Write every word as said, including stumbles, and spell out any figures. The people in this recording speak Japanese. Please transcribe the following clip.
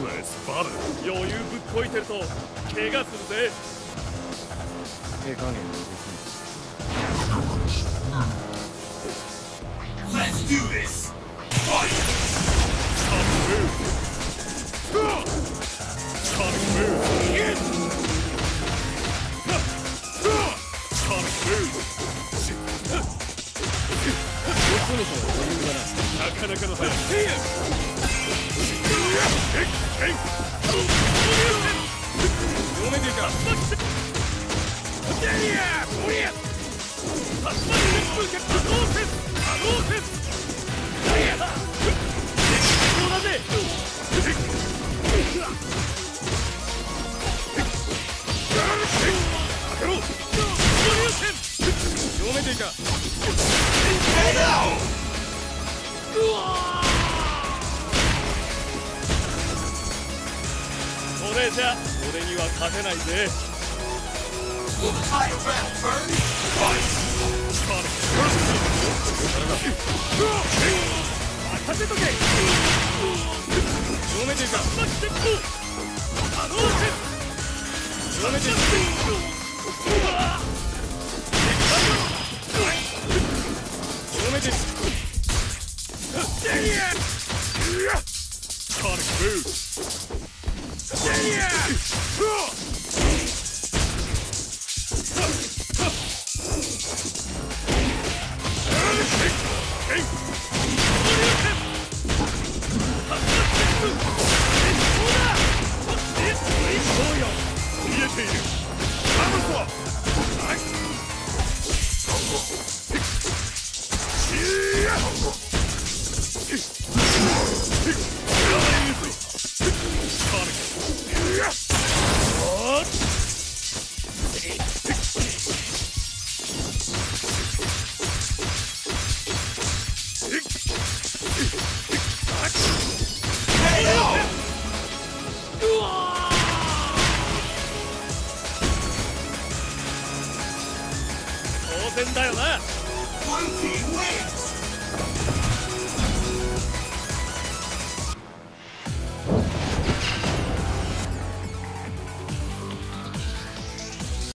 Reckless battle。余裕ぶっこいてると怪我するぜ。手加減できない。Let's do this. Fight. Coming move. Coming move. Hit. Coming move. なかなかの速い。読めていか。読めていか。これじゃ俺には勝てないぜ。任せとけ。読めていか。読めていか。読めていか。Sonic move.当然だよな。